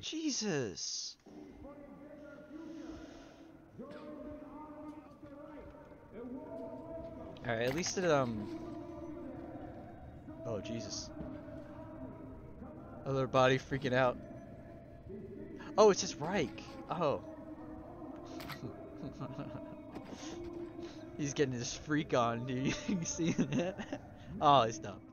Jesus. Alright, at least it, oh, Jesus. Other body freaking out. Oh, it's just Reich. Oh. He's getting his freak on, dude. You see that? Oh, he's dumb.